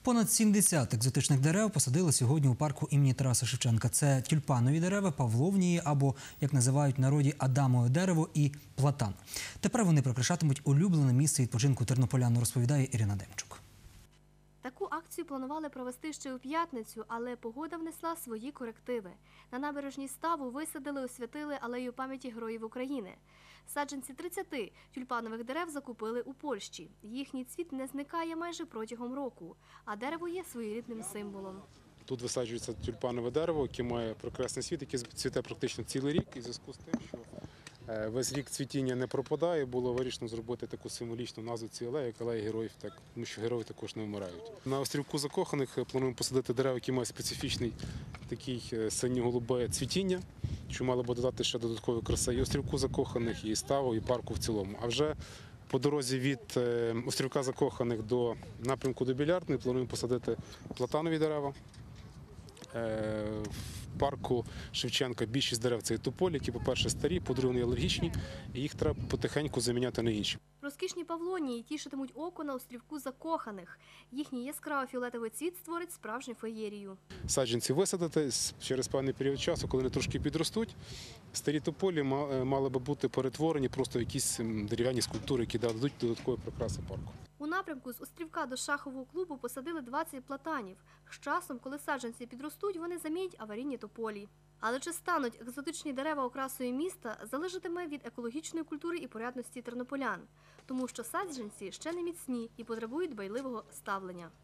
Понад 70 екзотичних дерев посадили сьогодні у парку імені Тараса Шевченка. Це тюльпанові дерева, павловнії або, як називають в народі, адамове дерево і платан. Тепер вони прикрашатимуть улюблене місце відпочинку тернополян, розповідає Ірина Демчук. Таку акцію планували провести ще у п'ятницю, але погода внесла свої корективи. На набережній ставу висадили, освятили алею пам'яті героїв України. Саджанці 30 тюльпанових дерев закупили у Польщі. Їхній цвіт не зникає майже протягом року, а дерево є своєрідним символом. Тут висаджується тюльпанове дерево, яке має прекрасний світ, який цвіте практично цілий рік. І в зв'язку з тим, що весь рік цвітіння не пропадає, було вирішено зробити таку символічну назву цієї алеї, як алея героїв, тому що герої також не вмирають. На острівку Закоханих плануємо посадити дерева, які мають специфічний такий синьо-голубе цвітіння, що мало би додати ще додаткової краси і острівку Закоханих, і ставу, і парку в цілому. А вже по дорозі від острівка Закоханих до напрямку до Білярдної плануємо посадити платанові дерева. В парку Шевченка більшість дерев – це тополі, які, по-перше, старі, по-друге, вони алергічні, і їх треба потихеньку заміняти на інші. Розкішні павлонії тішитимуть око на острівку Закоханих. Їхній яскраво фіолетовий цвіт створить справжню феєрію. Саджанці висадити через певний період часу, коли вони трошки підростуть. Старі тополі мали би бути перетворені просто в якісь дерев'яні скульптури, які дадуть додаткові прикраси парку. У напрямку з острівка до шахового клубу посадили 20 платанів. З часом, коли саджанці підростуть, вони замінять аварійні тополі. Але чи стануть екзотичні дерева окрасою міста, залежатиме від екологічної культури і порядності тернополян. Тому що саджанці ще не міцні і потребують дбайливого ставлення.